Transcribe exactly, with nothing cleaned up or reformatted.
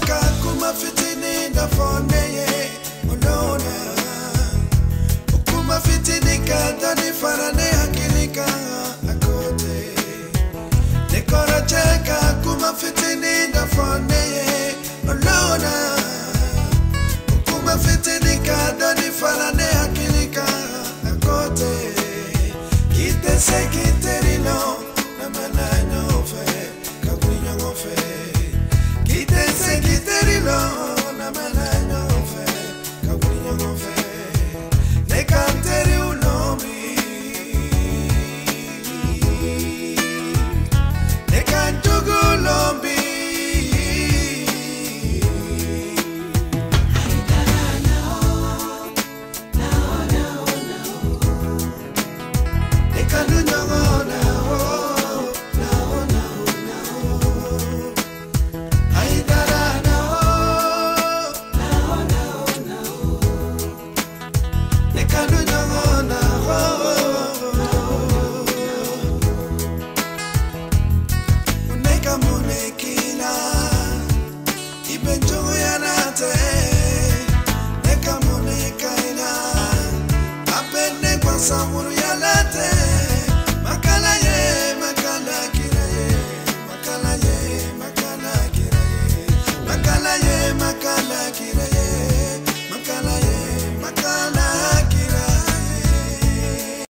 cheka kuma fitini da foneye Olona Kuma fitini kadani farane hakilika akote Nekora cheka kuma fitini da foneye Olona Kuma fitini kadani farane hakilika akote Kite se kite rino na manano fe Kakurinyo ngofe Kite se kite rino na manano fe Kakurinyo ngofe Nekanteri unombi Nekantugu unombi Samuru yalate makala ye makala kiraye makala ye makala kiraye makala ye makala